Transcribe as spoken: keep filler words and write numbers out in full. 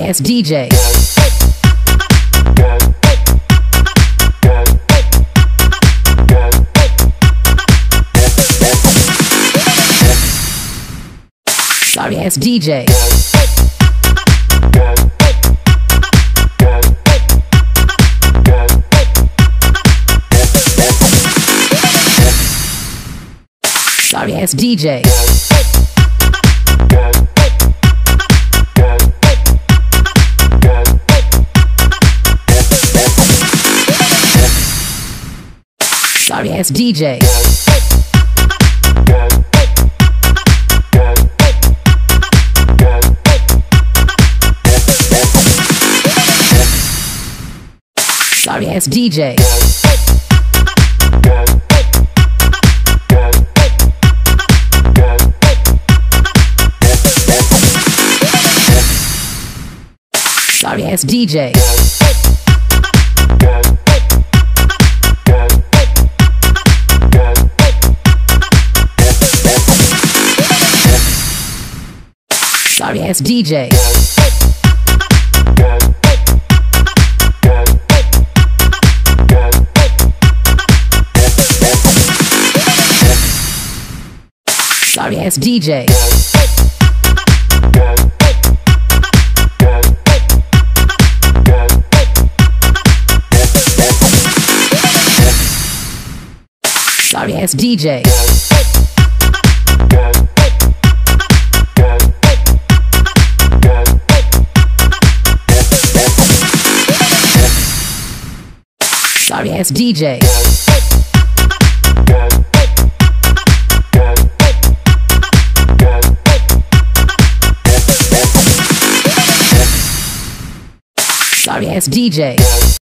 ass D J. Sorry ass D J. Sorry ass D J. Sorry ass D J. Sorry ass D J. Sorry ass D J. Sorry ass D J. Sorry ass D J. Sorry ass D J. Sorry ass D J. Sorry ass D J.